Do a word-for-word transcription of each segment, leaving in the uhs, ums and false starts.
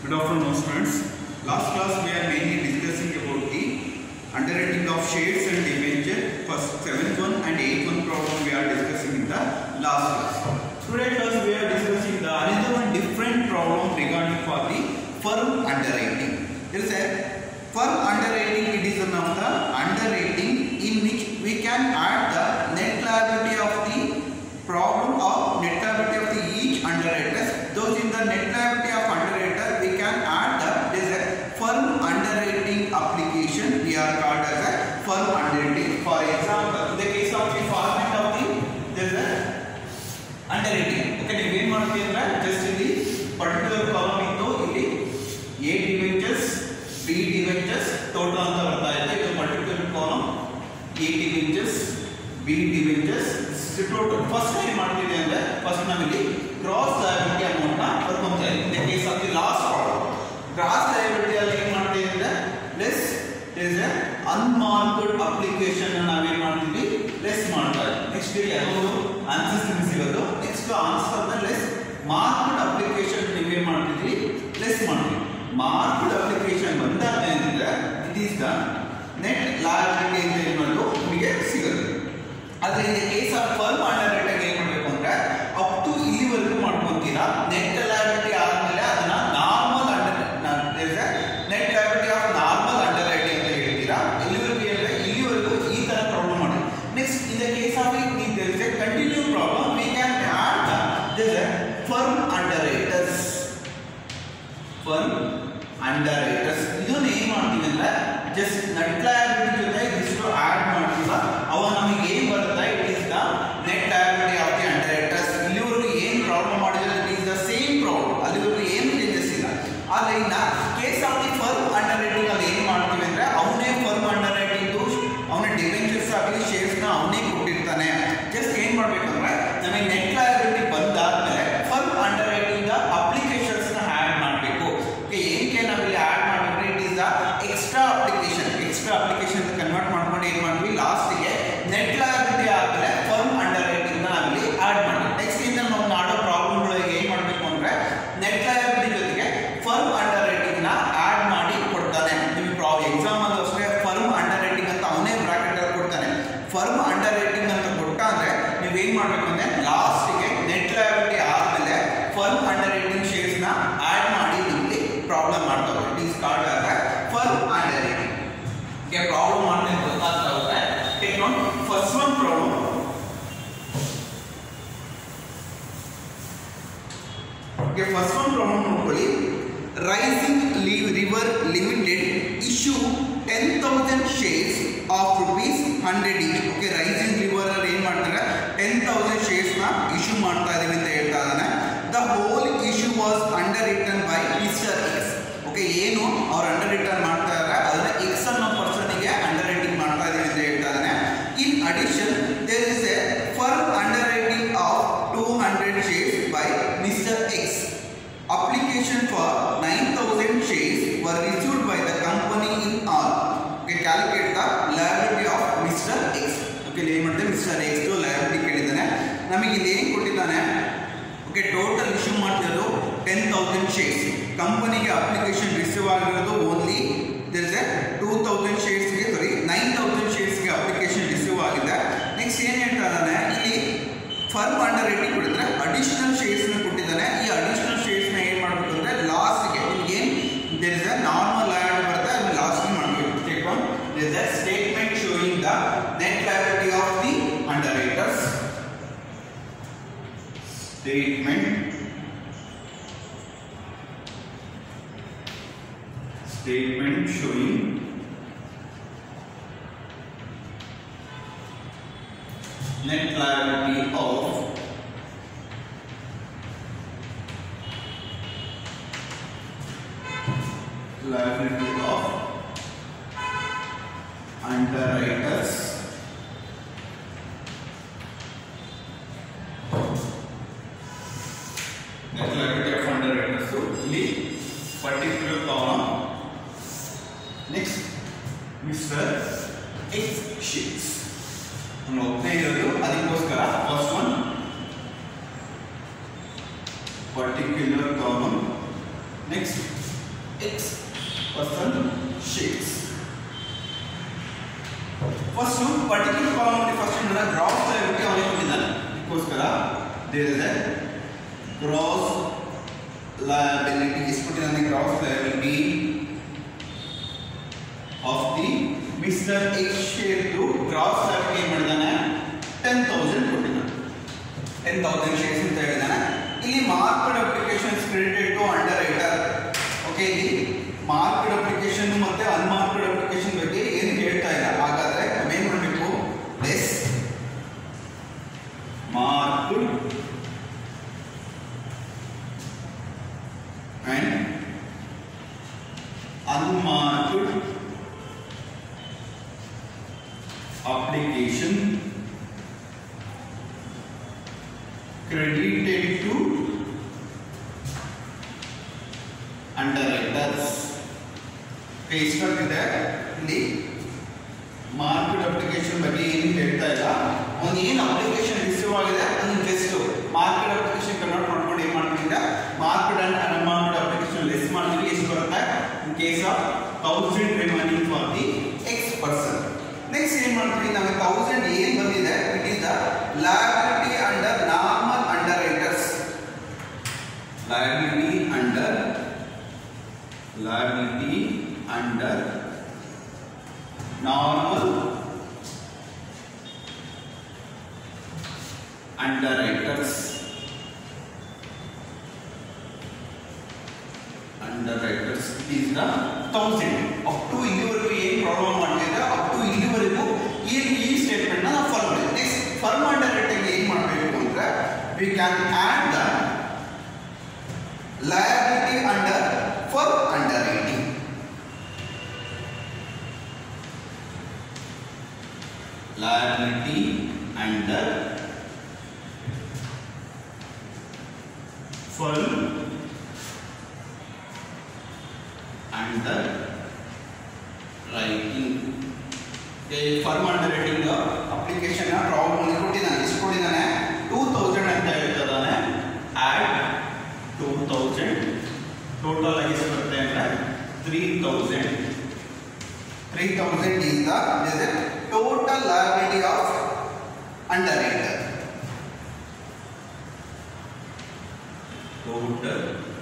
Good afternoon, students. Last class we are mainly discussing about the underwriting of shares and debenture. First seventh one and eighth one problem we are discussing in the last class. Today class we are discussing the another one different problem regarding for the firm underwriting. There is a firm underwriting. It is one of the underwriting in which we can add the net liability of the problem of net liability of the each underwriters. Those in the net liability of underwriter we can add the there is a firm underwriting application. We are called as a firm underwriting. For example, in the case of the format of the there is a underwriting. Okay, we will not get that just in the particular column into ಇಲ್ಲಿ A debentures, B debentures total ಅಂತ ಬರ್ತಾ ಇದೆ. ಇದು particular column A debentures, B debenters total. First ಏನು ಮಾಡ್ತಿದೆ ಅಂದ್ರೆ first ನಾವಿಲ್ಲಿ gross liability amount ನ ಬರ್ಕೊಂತಾ ಇದ್ದೀವಿ. In the case of the last column gross liability ಅಲ್ಲಿ ಏನು ಮಾಡ್ತಿದೆ ಅಂದ್ರೆ less there is a unmarked application ಅನ್ನು ನಾವು ಏನು ಮಾಡ್ತೀವಿ less ಮಾಡ್ತಾ ಇದ್ದೀವಿ. ನೆಕ್ಸ್ಟ್ ಇಲ್ಲಿ ಅದೊಂದು ಆನ್ಸರ್ಸ್ ನಿಮಗೆ ಸಿಗೋದು. ನೆಕ್ಸ್ಟ್ ಆನ್ಸರ್ ನ less marked application ನೀವು ಏನು ಮಾಡ್ತಿದ್ರಿ less ಮಾಡ್ತೀವಿ. marked application ಬಂದಾಗ ಏನಂದ್ರೆ it is the net liability ಅಂತ ಏನು ಮಾಡೋದು ನಿಮಗೆ ಸಿಗುತ್ತೆ. ಆದರೆ in the case of firm underwriting ಏನು ಮಾಡಬೇಕು ಅಂದ್ರೆ ಅಪ್ ಟು ಇಲ್ಲಿವರೆಗೂ ಮಾಡ್ಕೊಂತೀರಾ. ನೆಟ್ ಲಯಬಿಲಿಟಿ ಆದ್ಮೇಲೆ ಅದನ್ನ normal under net liability of normal underwriting ಅಂತ ಹೇಳ್ತೀರಾ. ಇಲ್ಲಿವರೆಗೂ ಹೇಳಿದ್ರೆ ಇಲ್ಲಿವರೆಗೂ ಈ ತರ ಪ್ರಾಬ್ಲಮ್ ಮಾಡಿ. Next in the case of it there is a continue problem we can add this firm underwriters. Firm underwriters ಇದನ್ನ ಏನ್ ಮಾಡ್ತೀವಿ ಅಂದ್ರೆ ಜಸ್ಟ್ ನೆಟ್ ಲಯಬಿಲಿಟಿ ಜೊತೆ ಇಷ್ಟು ಆಡ್ ಮಾಡ್ತೀವ. ಅವ ನಮಗೆ ಏನ್ ಬರುತ್ತೆ it is the net liability of the underwriters. ಇಲ್ಲಿವರೆಗೂ ಏನ್ ಪ್ರಾಬ್ಲಮ್ ಮಾಡಿದ್ರೆ it is the same problem. ಅಲ್ಲಿವರೆಗೂ ಏನು ಚೇಂಜಸ್ ಇಲ್ಲ. ಆದ್ರೆ ಇನ್ನ case of the firm underwriting ಅಲ್ಲಿ ಏನ್ ಮಾಡ್ತೀವಿ ಅಂದ್ರೆ ಅವನೇ ಫರ್ಮ್ ಅಂಡರ್ ರೈಟಿಂಗ್ ಅವನೇ ಡಿಬೆಂಚರ್ಸ್ ಆಗಲಿ ಶೇರ್ಸ್ ನ ಅವನೇ ಕೊಟ್ಟಿರ್ತಾನೆ. ಜಸ್ಟ್ ಏನ್ ಮಾಡ್ಬೇಕಂದ್ರೆ ನಮಗೆ ನೆಟ್ ಲಯಬಿಲಿಟಿ ಬಂದಾದ್ಮೇಲೆ ಫರ್ಮ್ ಅಂಡರ್ ರೈಟಿಂಗ್ ಅಪ್ಲಿಕೇಶನ್ಸ್ ನ ಆಡ್ ಮಾಡಬೇಕು. ಓಕೆ, ಏನಕ್ಕೆ ನಾವಿಲ್ಲಿ ಆಡ್ ಮಾಡ್ಬೇಕಂದ್ರೆ it is the extra application. Extra application convert ಮಾಡ್ಕೊಂಡು ಏನ್ ಮಾಡ್ತೀವಿ ಲಾಸ್ಟ್ಗೆ ನೆಟ್ ಲಯಬಿಲಿಟಿ ಆದ್ಮೇಲೆ ಫರ್ಮ್ ಅಂಡರ್ ರೈಟಿಂಗ್ ನ ನಾವಿಲ್ಲಿ ಆಡ್ ಮಾಡ್ತೀವಿ. ನೆಕ್ಸ್ಟ್ ಇಂದ ನಾವು ಮಾಡೋ ಪ್ರಾಬ್ಲಮ್ ಗಳಿಗೆ ಏನ್ ಮಾಡ್ಬೇಕು ಅಂದ್ರೆ ನೆಟ್ ಲಯಬಿಲಿಟಿ ಜೊತೆಗೆ ಫರ್ಮ್ ಅಂಡರ್ ರೈಟಿಂಗ್ ನ ಆಡ್ ಮಾಡಿ ಕೊಡ್ತಾನೆ. ನಿಮಗೆ ಎಕ್ಸಾಮ್ ಅಲ್ಲೂ ಅಷ್ಟೇ ಫರ್ಮ್ ಅಂಡರ್ ರೈಟಿಂಗ್ ಅಂತ ಅವನೇ ಬ್ರಾಕೆಟ್ ಅಲ್ಲಿ ಕೊಡ್ತಾನೆ. ಫರ್ಮ್ ಅಂಡರ್ ರೈಟಿಂಗ್ ಅಂತ ಕೊಟ್ಟ ಅಂದ್ರೆ ನೀವು ಏನ್ ಮಾಡ್ಬೇಕು ಅಂದ್ರೆ ಲಾಸ್ಟ್ಗೆ ನೆಟ್ ಲಯಬಿಲಿಟಿ ಆದ್ಮೇಲೆ ಫರ್ಮ್ ಅಂಡರ್ ರೈಟಿಂಗ್ ಶೇರ್ಸ್ ನ ಆಡ್ ಮಾಡಿ ನಿಮಗೆ ಪ್ರಾಬ್ಲಮ್ ಮಾಡ್ತಾರೆ. It is called as firm underwriting. Okay, problem ಮಾಡ್ತಾ ಗೊತ್ತಾಗ್ತಾ ಹೋಗುತ್ತೆ. Take note first one problem. Okay, first one problem ನೋಡ್ಕೊಳ್ಳಿ. Rising river limited issue ten thousand shares of rupees hundred each. Okay, rising river ಅಲ್ಲಿ ಏನ್ ಮಾಡ್ತಾರೆ ten thousand shares ನ issue ಮಾಡ್ತಾ ಇದೀವಿ ಅಂತ ಹೇಳ್ತಾ ಇದ್ದಾನೆ. The whole issue was under return by mister X. Okay, ಏನು ಅವ್ರು ಅಂಡರ್ ರಿಟರ್ನ್ ಮಾಡ್ತಾ ಇದ್ದಾರೆ ಅದನ್ನ ಎಕ್ಸ್ ಅನ್ನೋ ಪರ್ಸನ್ ಗೆ ಅಂಡರ್ ರೈಟಿಂಗ್ ಮಾಡ್ತಾ ಇದೀವಿ ಅಂತ ಹೇಳ್ತಾ ಇದ್ದಾನೆ. In addition there is a firm underwriting of two hundred shares by mister X. Application for nine thousand shares were issued by the company in all. Okay, calculate the liability of Mister X. Okay, ಏನು ಮಾಡ್ತಾರೆ mister X to liability ಕೇಳಿದಾನೆ. ನಮಗೆ ಇಲ್ಲಿ ಏನು ಕೊಟ್ಟಿದ್ದಾನೆ. Okay, total issue ಮಾಡ್ತಿರೋದು ten thousand shares. ಕಂಪನಿಗೆ application receive ಆಗಿರೋದು only there is a two thousand ಶೇರ್ಸ್ಗೆ ಸಾರಿ ನೈನ್ ತೌಸಂಡ್ ಶೇರ್ಸ್ಗೆ ಅಪ್ಲಿಕೇಶನ್ ರಿಸೀವ್ ಆಗಿದೆ. ನೆಕ್ಸ್ಟ್ ಏನು ಹೇಳ್ತಾ ಇದ್ದಾನೆ ಇಲ್ಲಿ ಫರ್ಮ್ ಅಂಡರ್ ರೈಟಿಂಗ್ ಕೊಟ್ಟಿದ್ರೆ ಅಡಿಷನಲ್ ಶೇರ್ಸ್ ನ ಕೊಟ್ಟಿದ್ದಾನೆ. ಈ ಅಡಿಷನಲ್ ಶೇರ್ಸ್ ನ ಏನ್ ಮಾಡಬೇಕು ಅಂದ್ರೆ ಲಾಸ್ಟ್ಗೆ ನಿಮಗೆ there is a normal liability ಬರುತ್ತೆ ಅದನ್ನ ಲಾಸ್ಟ್ ಮಾಡಬೇಕು. Take on there is a statement showing the net liability of the underwriters. Statement statement showing net liability of liability of underwriters net liability of underwriters. So ಇಲ್ಲಿ particular column. Next Mister X sheets हम ओपने इरोದು ಅದಕ್ಕೋಸ್ಕರ first one particular column. Next X percent shares. First particular column first gross liability ಅವನಿಗೆ ಕೊಟ್ಟಿದ್ದಾನೆ. ಇದಕ್ಕೋಸ್ಕರ there is a gross liability is ಕೊಟ್ಟಿದ್ದಾನೆ. gross liability of the Mister X share to gross liability ಏನು ಮಾಡಿದ್ದಾನೆ ten thousand ಕೊಟ್ಟಿದ್ದಾನೆ. ten thousand shares ಅಂತ ಹೇಳಿದಾನೆ. ಇಲ್ಲಿ market applications credited to underwriter. Okay, ಇಲ್ಲಿ ಮಾರ್ಕೆಟ್ ಅಪ್ಲಿಕೇಶನ್ ಮತ್ತೆ ಅನ್ಮಾರ್ಕೆಟ್ ಅಪ್ಲಿಕೇಶನ್ ಬಗ್ಗೆ ಏನು ಹೇಳ್ತಾ ಇಲ್ಲ. ಹಾಗಾದ್ರೆ ನಾವೇನ್ ಮಾಡಬೇಕು, less market and unmarket application credited to underwriters. ಇಷ್ಟೊಂದಿದೆ. ಇಲ್ಲಿ ಮಾರ್ಕೆಟ್ ಅಪ್ಲಿಕೇಶನ್ ಬಗ್ಗೆ ಏನು ಹೇಳ್ತಾ ಇಲ್ಲ. ಒಂದು ಏನು ಅಪ್ಲಿಕೇಶನ್ ರಿಸೀವ್ ಆಗಿದೆ ಅದನ್ನು ಜಸ್ಟ್ ಮಾರ್ಕೆಟ್ ಅಪ್ಲಿಕೇಶನ್ ಕನ್ವರ್ಟ್ ಮಾಡ್ಕೊಂಡು ಏನು ಮಾಡ್ತೀವಿ, market and unmarket application less ಮಾಡ್ತೀವಿ. ಎಷ್ಟು ಬರುತ್ತೆ in case of thousand remaining for the X person. Next ಏನು ಮಾಡ್ತೀವಿ, ನಮಗೆ ತೌಸಂಡ್ ಏನು ಬಂದಿದೆ, it is the liability under normal underwriters. Liability under liability under normal underwriters. Underwriters is the thousand. Up to ಇಲ್ಲಿವರೆಗೂ ಏನು ಪ್ರಾಬ್ಲಮ್ ಮಾಡ್ತಿದ್ರೆ up to ಇಲ್ಲಿವರೆಗೂ ಈ ಈ ಸ್ಟೇಟ್ಮೆಂಟ್ ನ ನಾವು ಫಾಲೋ ಮಾಡಿ. ನೆಕ್ಸ್ಟ್ ಫರ್ಮ್ ಅಂಡರ್ರೈಟಿಂಗ್ ಏನು ಮಾಡಬೇಕು ಅಂದ್ರೆ we can add the liability under firm underwriting. Liability under firm underwriting. The firm underwriting application na problem ಅಲ್ಲಿ ಕೊಟ್ಟಿದ್ದಾನೆ. ಎಷ್ಟು ಕೊಟ್ಟಿದ್ದಾನೆ, two thousand ಅಂತ ಹೇಳ್ತಿದ್ದಾನೆ. add two thousand ಟೋಟಲ್ ಆಗಿ ಎಷ್ಟು ಬರುತ್ತೆ ಅಂದ್ರೆ three thousand. three thousand is the is the total liability of underwriter. Total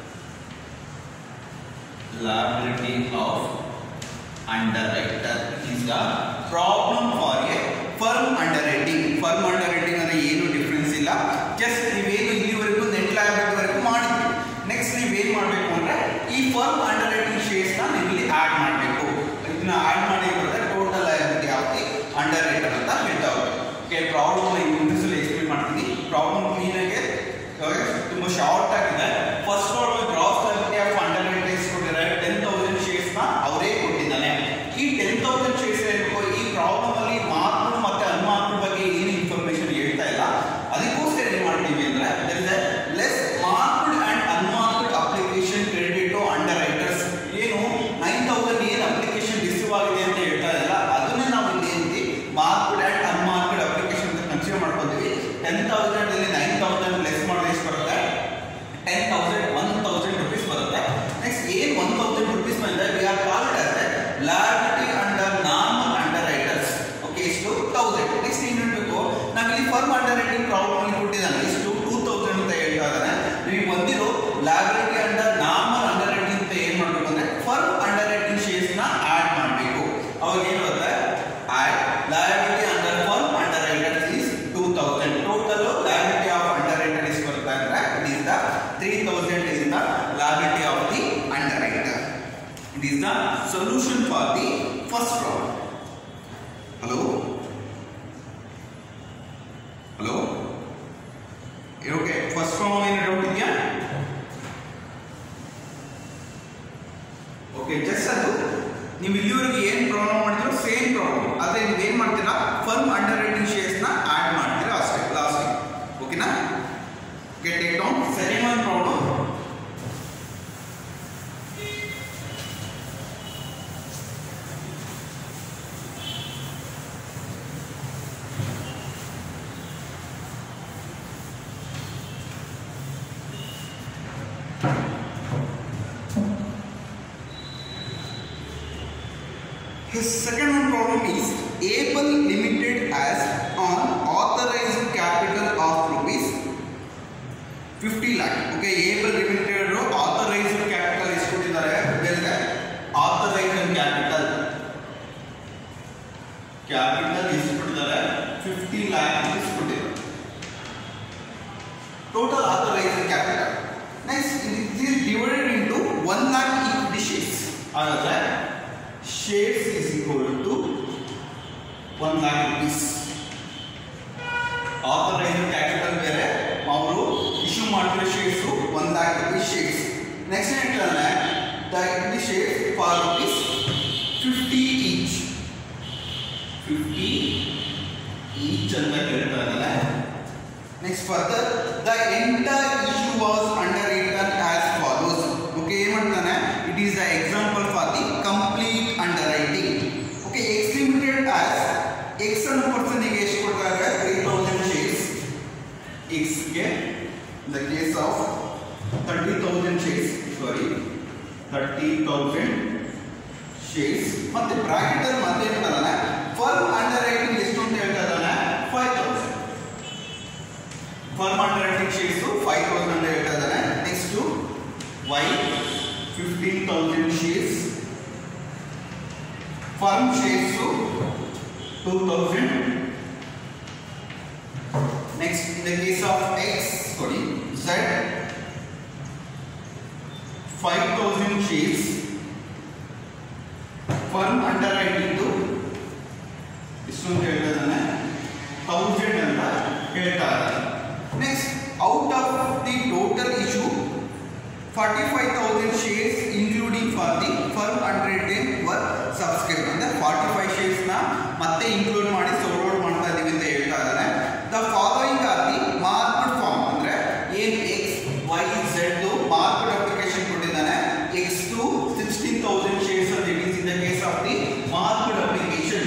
liability of underwriter is the problem for a firm underwriting. firm underwriting ಅಂದ್ರೆ ಏನು difference ಇಲ್ಲ, just ನೀವೇನು ಇಲ್ಲಿವರೆಗೂ net liability ವರೆಗೂ ಮಾಡಿದ್ರಿ. ನೆಕ್ಸ್ಟ್ ನೀವೇನ್ ಮಾಡಬೇಕು ಅಂದ್ರೆ ಈ ಫರ್ಮ್ ಅಂಡರ್ರೈಟಿಂಗ್ ಶೇರ್ಸ್ ನ ನೀವು ಇಲ್ಲಿ ಆಡ್ ಮಾಡಬೇಕು. ಇದನ್ನ ಆಡ್ ಮಾಡಿ ಬರುತ್ತೆ total liability of the underwriter ಅಂತ ಹೇಳ್ತಾ ಹೋಗ್ತೀವಿ. ಓಕೆ, ಪ್ರಾಬ್ಲಮ್ ನ ಇನ್ನೊಂದ್ಸಲ ಎಕ್ಸ್ಪ್ಲೇನ್ ಮಾಡ್ತೀನಿ. ಪ್ರಾಬ್ಲಮ್ ಕ್ಲೀನ್ ಆಗಿ ತುಂಬಾ ಶಾರ್ಟ್ ಆಗಿದೆ. First problem gross liability of underwriters ಕೊಟ್ಟಿದ್ದಾರೆ. ಟೆನ್ ತೌಸಂಡ್ ಶೇರ್ಸ್ ನ ಅವರೇ ಕೊಟ್ಟಿದ್ದಾನೆ. ಈ ಟೆನ್ ತೌಸಂಡ್ ಶೇರ್ಸ್ ಏನಿದೆ ಈ ಪ್ರಾಬ್ಲಮ್ ಅಲ್ಲಿ ಮಾರ್ಕೆಟ್ ಮತ್ತೆ ಅನ್ಮಾರ್ಕೆಟ್ ಬಗ್ಗೆ ಏನು ಇನ್ಫಾರ್ಮೇಶನ್ ಹೇಳ್ತಾ ಇಲ್ಲ. ಅದಕ್ಕೋಸ್ಕರ ಏನ್ ಮಾಡ್ತೀವಿ ಅಂದ್ರೆ less market and unmarket application credit to underwriters. ಏನು ನೈನ್ ತೌಸಂಡ್ ಏನು ಅಪ್ಲಿಕೇಶನ್ ರಿಸೀವ್ ಆಗಿದೆ ಅಂತ ಹೇಳ್ತಾ ಇಲ್ಲ, ಅದನ್ನೇ ನಾವು ಇಲ್ಲಿ ಏನ್ತಿ ಮಾರ್ಕೆಟ್ ಅಂಡ್ ಅನ್ಮಾರ್ಕೆಟ್ ಅಪ್ಲಿಕೇಶನ್ ಅಂತ ಕನ್ಸಿಡರ್ ಮಾಡ್ಕೊತೀವಿ. ಟೆನ್ ತೌಸಂಡ್ ಅಲ್ಲಿ ನೈನ್ ತೌಸಂಡ್ ಲೆಸ್ ಮಾಡಿದ್ರೆ ಎಷ್ಟು ಬರುತ್ತೆ, ten thousand one thousand rupees ಬರುತ್ತೆ. ನೆಕ್ಸ್ಟ್ ಏನ್ ಒನ್ ತೌಸಂಡ್ ರುಪೀಸ್ ಬಂದ್ರೆ we are called as liability under normal underwriters. Okay, ಇಷ್ಟು ತೌಸಂಡ್. ನೆಕ್ಸ್ಟ್ ಏನ್ ಹೇಳ್ಬೇಕು, ನಾವು ಇಲ್ಲಿ ಫರ್ಮ್ ಅಂಡರ್ರೈಟಿಂಗ್ ಪ್ರಾಬ್ಲಮ್ ಅಲ್ಲಿ ಕೊಟ್ಟಿದ್ದಾನೆ. ಇಷ್ಟು ಟೂ ತೌಸಂಡ್ ಅಂತ ಹೇಳ್ತಾ ಇದ್ದಾನೆ. ನೀವು ಬಂದಿರೋ liability under normal underwriting ಅಂತ ಏನ್ ಮಾಡ್ಬೇಕು ಅಂದ್ರೆ ಫರ್ಮ್ ಅಂಡರ್ರೈಟಿಂಗ್ ಶೇರ್ಸ್ ನ ಆಡ್ ಮಾಡಬೇಕು. ಅವಾಗ ಏನು ಬರುತ್ತೆ, add liability under firm underwriters is two thousand. Total liability of underwriter is ಬರುತ್ತೆ ಅಂದ್ರೆ it is the three thousand is the liability of the underwriter. It is the solution for the first problem. Hello? Hello? Okay, first problem ಏನು doubt ಇದೆಯಾ? Okay, just ಅದು ನೀವು ಇಲ್ಲಿವರೆಗೆ ಏನು problem ಮಾಡಿದ್ರು same problem. ಆದರೆ ನೀವು ಏನು ಮಾಡ್ತೀರಾ, ಫರ್ಮ್ ಅಂಡರ್ರೈಟಿಂಗ್ ಶೇರ್ಸ್ ನ ಆಡ್ ಮಾಡ್ತೀರಾ ಅಷ್ಟೇ ಲಾಸ್ಟ್. ಓಕೆನಾ? Okay, take down second one problem. His second one problem is able limited as on authorized capital of rupees fifty lakh. Okay, able limited authorized capital is ಕೊಟ್ಟಿದ್ದಾರೆ. There is a authorized capital. Capital is ಕೊಟ್ಟಿದ್ದಾರೆ fifty lakh is ಕೊಟ್ಟಿದ್ದಾರೆ. Total authorized capital. Next, it is divided into one lakh equity shares. ಹಾಗಾದ್ರೆ shares is equal to one lakh rupees. Authorized capital ಬೇರೆ, ಅವರು issue ಮಾಡಿರೋ shares one lakh rupees shares. Next ಹೇಳ್ತಾರೆ the equity shares for rupees fifty each. fifty each ಅಂತ ಹೇಳ್ತಾರೆ. Next further the entire issue was underwritten as follows. Okay, ಏನು ಮಾಡ್ತಾನೆ? It is the example for the complete underwriting. Okay, X limited as X ಅನ್ನು ಪರ್ಸನ್ಗೆ ಎಷ್ಟು ಕೊಡ್ತಾರೆ? three thousand shares. X ಗೆ in the case of thirty thousand shares, sorry, thirty thousand shares. ಮತ್ತೆ bracket ಅಲ್ಲಿ ಮತ್ತೆ ಏನು ಹೇಳ್ತಾನೆ? ಫರ್ಮ್ ಅಂಡರ್ರೈಟಿಂಗ್ ಎಷ್ಟು ಅಂತ ಹೇಳ್ತಾ ಇದ್ದಾನೆ? five thousand. Firm underwriting shares five thousand ಅಂತ ಹೇಳ್ತಾ ಇದ್ದಾನೆ. Next Y fifteen thousand shares. Firm shares two thousand. Next, in the case of X, sorry, Z, five thousand shares. Firm underwriting to one thousand ಅಂತ ಹೇಳ್ತಾರೆ. Next, out of the total issue, forty-five thousand shares including for the firm underwriting were subscribed. ಅಂದ್ರೆ forty-five shares ನ ಮತ್ತೆ include ಮಾಡಿ subscribe ಮಾಡ್ತಾ ಇದೀವಿ ಅಂತ ಹೇಳ್ತಾ ಇದ್ದಾರೆ. The following are the marked form. ಅಂದ್ರೆ ಏನ್ X Y Z marked application ಕೊಟ್ಟಿದ್ದಾನೆ. X to sixteen thousand shares and it is in the case of the marked application,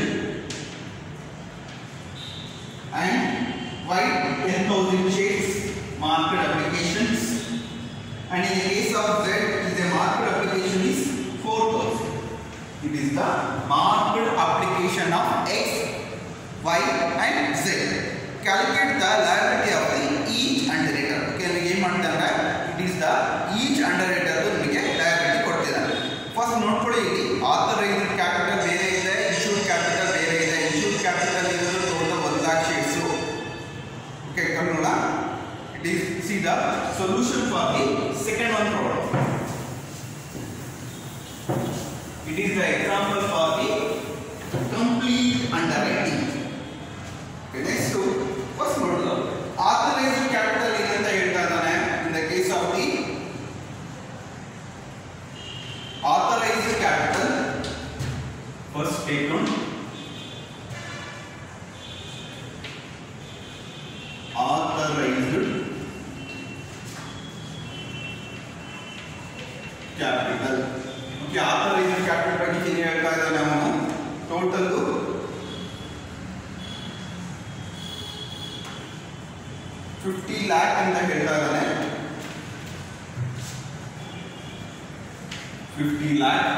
and Y ten thousand shares marked applications, and in the case of Z is a marked application is four thousand. It is the marked application of X, Y and Z. Calculate the liability of the each underwriter. Okay, we game ಮಾಡ್ತಾರೆ. It is the each underwriter ನಮಗೆ liability ಕೊಡ್ತಿದ್ದಾರೆ. First ನೋಡ್ಕೊಳ್ಳಿ, ಇಲ್ಲಿ authorized capital ಬೇರೆ ಇದೆ, issued capital ಬೇರೆ ಇದೆ. Issued capital ಇರೋದು total one lakh shares. Okay, come ನೋಡೋಣ. It is see the solution for the second one problem. It is the example for the complete underwriting. Okay, next to first model authorized capital ಏನಂತ ಹೇಳ್ತಾ ಇದ್ದಾನೆ? In the case of the authorized capital, first take note, authorized capital. Okay, authorized capital ಬಗ್ಗೆ ಏನು ಹೇಳ್ತಾ ಇದ್ದಾನೆ ಅವನು? Total fifty lakh ಅಂತ ಹೇಳ್ತಾ ಇದ್ದಾನೆ. fifty lakh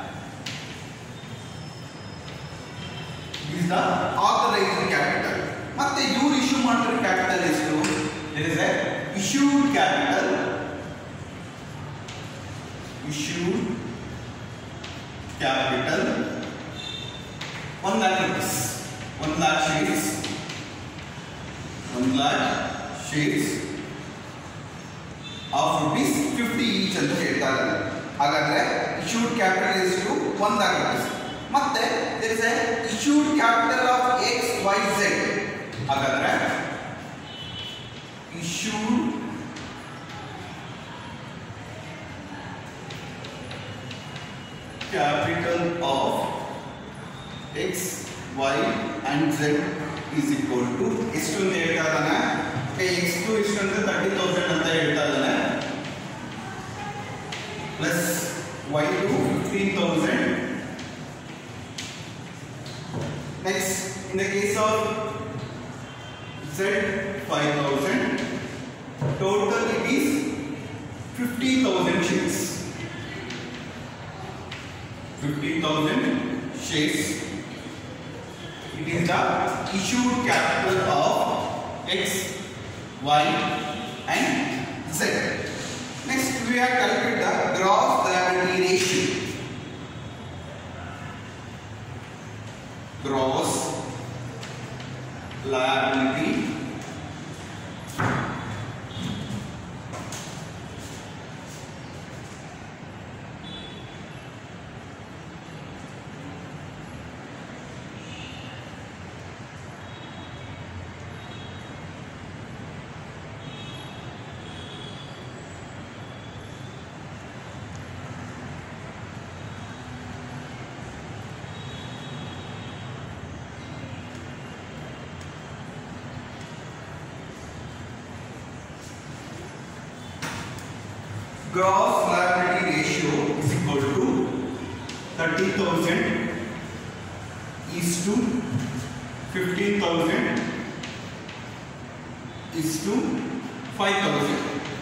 is the authorized capital. ಮತ್ತೆ ಇವರು ಇಶ್ಯೂ ಮಾಡಿರೋ ಕ್ಯಾಪಿಟಲ್ ಎಷ್ಟು? There is a issued capital, issued capital one lakh rupees, one lakh shares, one lakh shares of rupees fifty each ಅಂತ ಹೇಳ್ತಾ ಇದ್ದಾರೆ. ಹಾಗಾದ್ರೆ issued capital ಎಷ್ಟು? one lakh rupees. ಮತ್ತೆ there is a issued capital of X Y Z. ಹಾಗಾದ್ರೆ issued capital of X, Y and Z is equal to ಎಷ್ಟು ಅಂತ ಹೇಳ್ತಾ ಇದ್ದಾನೆ? X two ಎಷ್ಟು ಅಂದ್ರೆ thirty thousand ಅಂತ ಹೇಳ್ತಾ ಇದ್ದಾನೆ, plus Y two fifteen thousand. Next, in the case of Z five thousand, total it is fifty thousand shares. fifty thousand shares. It is the issued capital of X, Y and Z. Next we have calculated the gross liability ratio. Gross liability gross liability ratio is equal to thirty thousand is to fifteen thousand is to five thousand.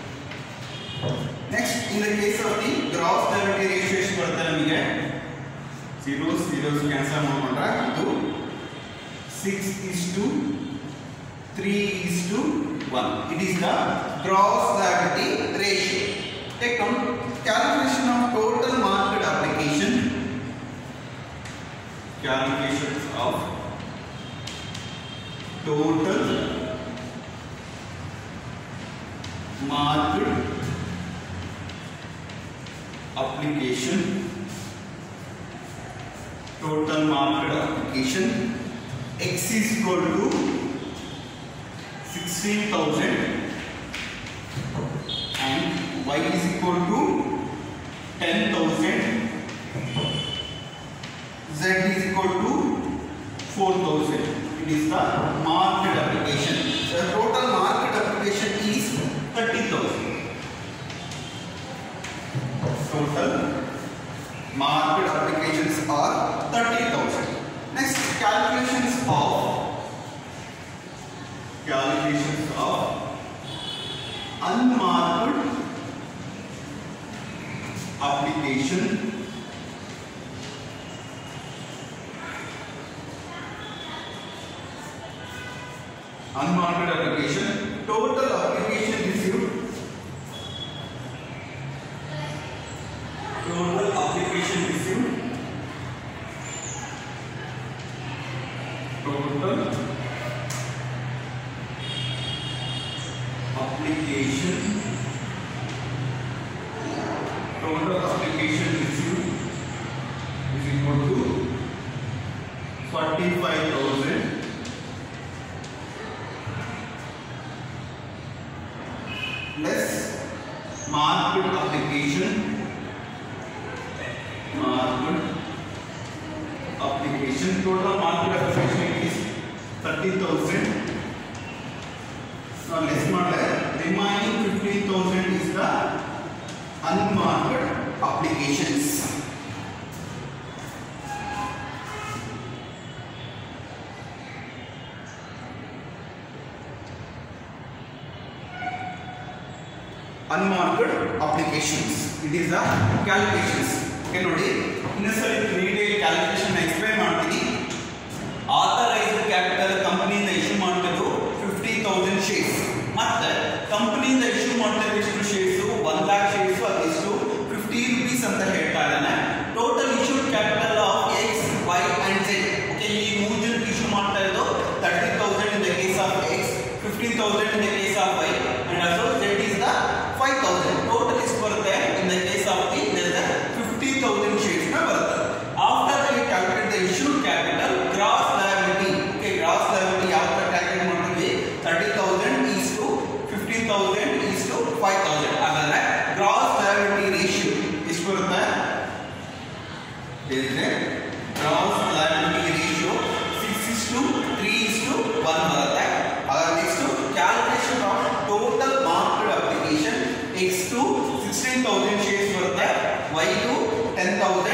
Next, in the case of the gross liability ratio ಎಷ್ಟು ಬರುತ್ತೆ ನಮಗೆ zeros zeros cancel ಮಾಡ್ಕೊಂಡ್ರೆ ಇದು six is to three is to one. It is the gross liability ratio. Take on calculation of total market application. Calculations of total market application. Total market application. X is equal to sixteen thousand. And Y is equal to ten thousand, Z is equal to four thousand. It is the market application. The total market application is thirty thousand. Total market applications are thirty thousand. Next, calculations of calculations of unmarked application. Unmarked application. Total application received. Total application received. Total application. Total application received is equal to forty-five thousand less market application. Market application. Total market application is thirty thousand. So less model remaining fifteen thousand is the unmarked applications. Unmarked applications. It is the calculations. Okay, nodi ಇನ್ನೊಂದ್ಸರಿ detail calculation explain ಮಾಡ್ತೀನಿ. Authorized capital company ಇಂದ issue ಮಾಡ್ತಿದ್ದು fifty thousand shares. ಮತ್ತೆ company ಇಂದ issue ಮಾಡ್ತಿರೋ ಎಷ್ಟು shares one lakh shares ಅದೆಷ್ಟು fifty rupees ಅಂತ ಹೇಳ್ತಾ ಇದ್ದಾನೆ. Total issued capital of X, Y and Z. Okay, ಈ ಮೂರು ಜನಕ್ಕೆ issue ಮಾಡ್ತಾ ಇರೋದು thirty thousand in the case of X, fifteen thousand in the case of Y and also Z is the five thousand. Total is ಬರುತ್ತೆ in the case of the there is fifty thousand shares na ಬರುತ್ತೆ. After that we calculate the issued capital, gross liability. Okay, gross liability ಯಾವ ತರ calculate ಮಾಡ್ತೀವಿ? thirty thousand is to fifteen thousand is to five thousand. ಹಾಗಾದ್ರೆ gross liability ratio ಎಷ್ಟು ಬರುತ್ತೆ? there is a gross liability ratio six is to three is to one ಬರುತ್ತೆ. ಹಾಗಾದ್ರೆ next calculation of total market application. X to sixteen thousand shares ಬರುತ್ತೆ, Y to ten thousand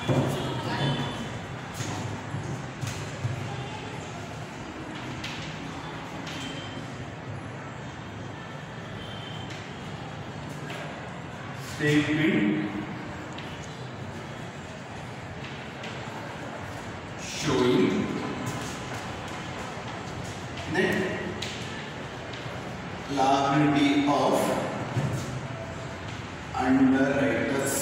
Statement showing net liability of underwriters.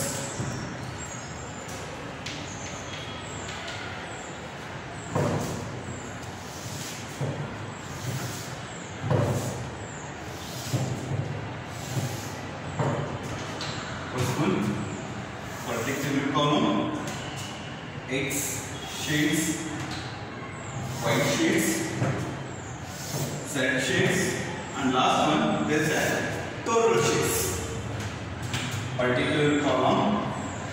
First one, particular column, X shades, Y shades, Z shades, and last one this is total shades. Particular column,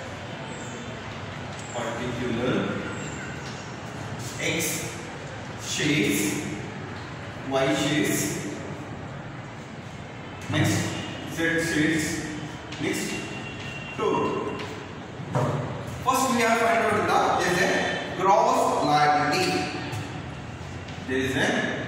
particular X shades, Y shades, next Z shades, next total. First we have find out the there is a gross liability. There is a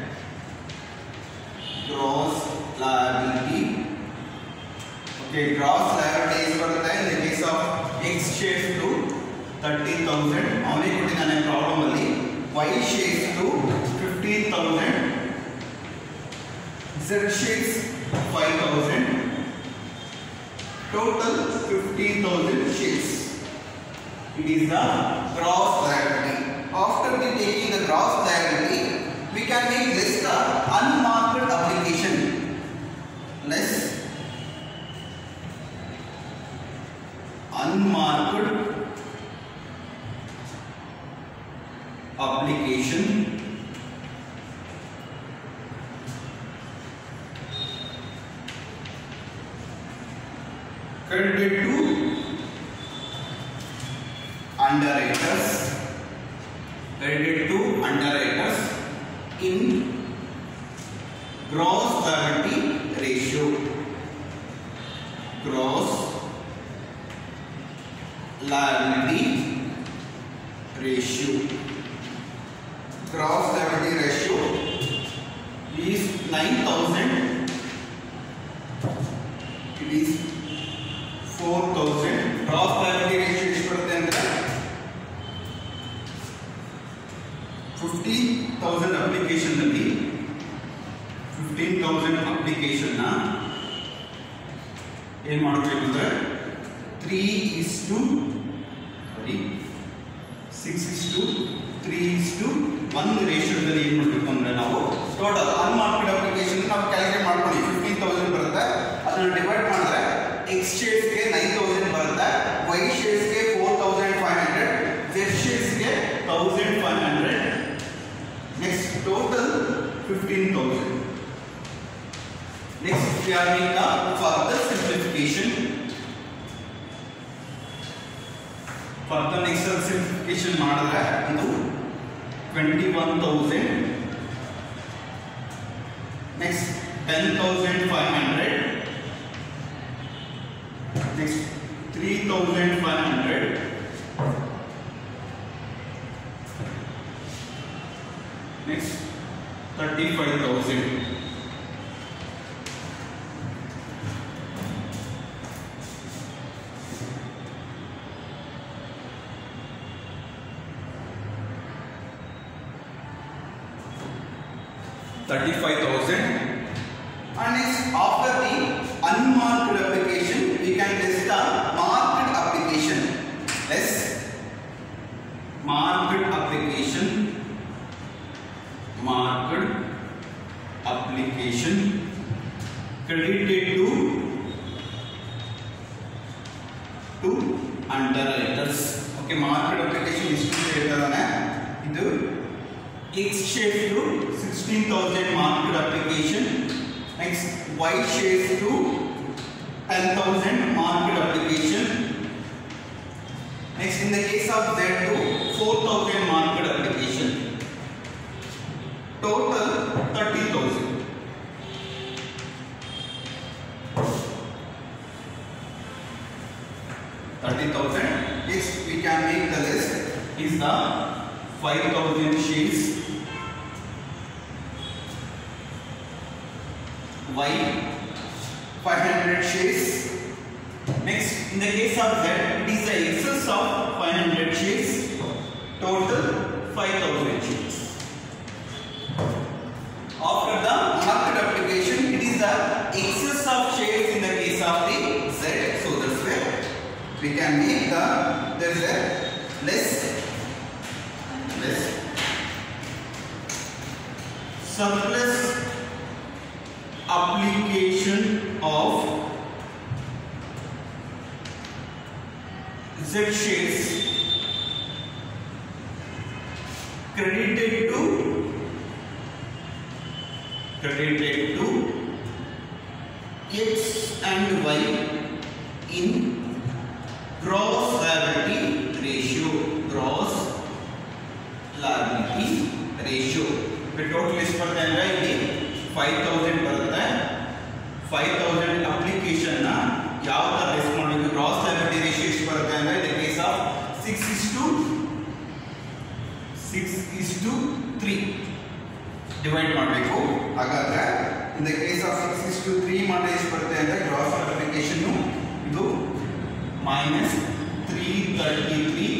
gross liability. Okay, gross liability is what in the case of X shades to thirty thousand. Only putting on a problem only. Y shades to fifteen thousand. Z shades five thousand. Total fifteen thousand shades. It is the gross liability. After we taking the gross liability, we can make less the unmarked application. Less unmarked application. Credited to underwriters, credited to underwriters in gross liability ratio. Gross liability ratio. Gross liability ratio is nine thousand. It is four thousand. Gross liability ratio is fifteen thousand application ನಲ್ಲಿ fifteen thousand application ನ ಏನು ಮಾಡಬೇಕು ಅಂದ್ರೆ three is to sorry six is to three is to one ratio ದಲ್ಲಿ ಏನು ಮಾಡಬೇಕು ಅಂದ್ರೆ ನಾವು ಟೋಟಲ್ ಅನ್ಮಾರ್ಕೆಡ್ ಅಪ್ಲಿಕೇಶನ್ ನಾವು ಕ್ಯಾಲ್ಕುಲೇಟ್ ಮಾಡ್ಕೊಳ್ಳಿ. fifteen thousand ಬರುತ್ತೆ, ಅದನ್ನ ಡಿವೈಡ್ ಮಾಡಿದ್ರೆ X shades ಗೆ nine thousand ಬರುತ್ತೆ, Y shades ಗೆ four thousand five hundred, Z shades ಗೆ one thousand five hundred. Next total fifteen thousand. Next we are making a further simplification. Further next simplification ಮಾಡಿದ್ರೆ ಇದು twenty-one thousand. Next ten thousand five hundred. Next three thousand five hundred. Next thirty-five thousand. thirty-five thousand. And next after the unmarked application we can test the marked application. Yes, marked application. Marked application credited to to underwriters. Okay, marked application is to ಹೇಳ್ತಾನೆ ಇದು X shades to sixteen thousand marked application. Next Y shades to ten thousand marked application. Next in the case of Z to four thousand marked application. Total thirty thousand. thirty thousand Next we can make the list is the five thousand shares. Y five hundred shares. Next, in the case of Z, it is the excess of five hundred shares. Total five thousand shares. After the market application, it is the excess of shares in the case of the Z. So that's where we can make the there is a less less surplus application of Z shares credited to credited to X and Y in gross liability ratio. Gross liability ratio. The total is for the five thousand ಬರುತ್ತೆ. five thousand application ನ ಯಾವ ತರ rest ಮಾಡಬೇಕು? Gross liability ratio ಎಷ್ಟು ಬರುತ್ತೆ ಅಂದ್ರೆ in the case of six is to six is to three divide ಮಾಡಬೇಕು. ಹಾಗಾದ್ರೆ in the case of six is to three ಮಾಡಿದ್ರೆ ಎಷ್ಟು ಬರುತ್ತೆ ಅಂದ್ರೆ ಗ್ರಾಸ್ ಅಪ್ಲಿಕೇಶನ್ ಇದು minus three thirty-three,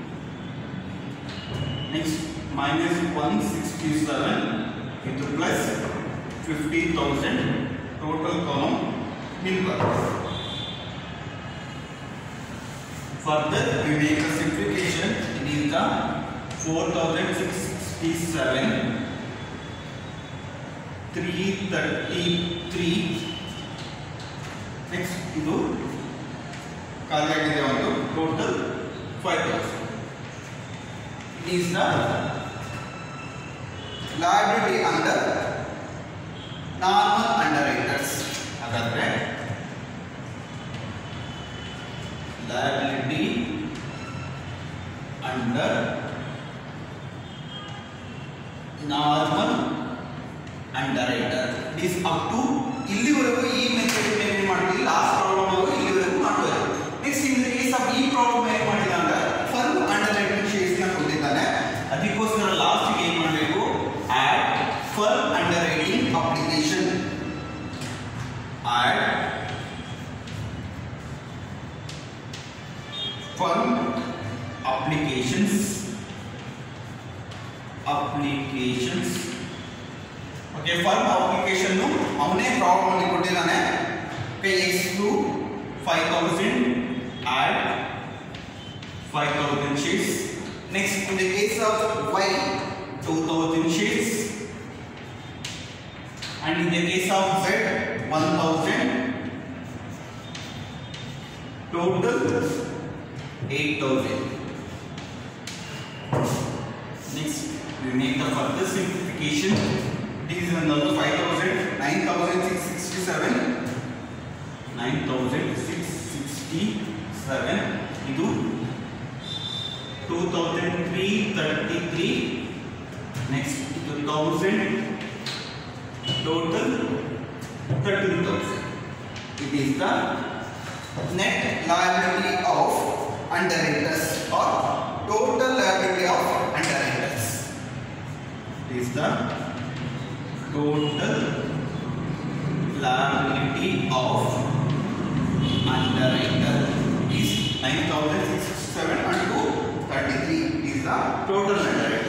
next minus one sixty-seven into plus fifty thousand, total column milk. Further we make a simplification. It is the four thousand six hundred sixty-seven, three thirty-three. Next ಇದು ಖಾಲಿ ಆಗಿದೆ ಒಂದು total five thousand. It is the liability under normal underwriters. ಹಾಗಾದ್ರೆ liability under normal underwriter. It is up to ಇಲ್ಲಿವರೆಗೂ ಈ method ಏನು ಮಾಡ್ತೀವಿ, last problem ಅವರು ಇಲ್ಲಿವರೆಗೂ ಮಾಡ್ತಾರೆ. Next in the case of ಈ ಪ್ರಾಬ್ಲಮ್ ಏನು ಮಾಡಿದ ಅಂದ್ರೆ ಫರ್ಮ್ ಅಂಡರ್ರೈಟಿಂಗ್ ಶೇರ್ಸ್ ನ ಕೊಟ್ಟಿದ್ದಾನೆ. ಅದಕ್ಕೋಸ್ಕರ ಲಾಸ್ಟ್ ಗೆ ಏನು ಮಾಡಬೇಕು, add firm underwriting application. Add firm applications applications okay. Firm application ಅವನೇ ಪ್ರಾಬ್ಲಮ್ ಅಲ್ಲಿ ಕೊಟ್ಟಿದ್ದಾನೆ. Okay, X to five thousand, add five thousand shares. Next, in the case of Y, two thousand shares, and in the case of Z, one thousand, total eight thousand. Next, we make the further simplification. This is another five thousand, nine thousand six hundred sixty-seven, nine thousand six hundred sixty-seven, ಇದು two thousand three hundred thirty-three, next two thousand, total thirteen thousand. It is the net liability of underwriters or total liability of underwriters. It is the total liability of underwriter is nine thousand six hundred sixty-seven and two hundred thirty-three is the total underwriter.